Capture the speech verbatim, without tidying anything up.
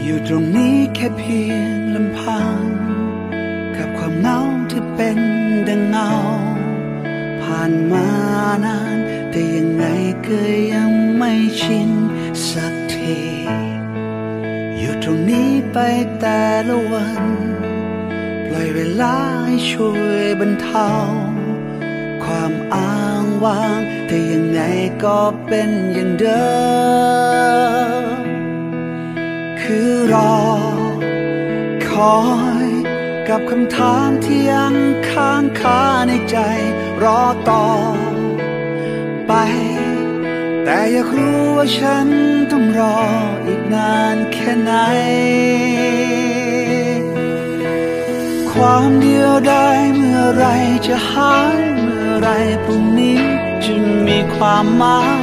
อยู่ตรงนี้แค่เพียงลำพังกับความเหงาที่เป็นดังเงาผ่านมานานแต่ยังไงก็ยังไม่ชินสักทีอยู่ตรงนี้ไปแต่ละวันปล่อยเวลาให้ช่วยบรรเทาความอ้างว้างแต่ยังไงก็เป็นอย่างเดิมคือรอคอยกับคำถามที่ยังค้างคาในใจรอต่อไปแต่อยากรู้ว่าฉันต้องรออีกนานแค่ไหนความเดียวดายเมื่อไรจะหายเมื่อไรพรุ่งนี้จะมีความหมาย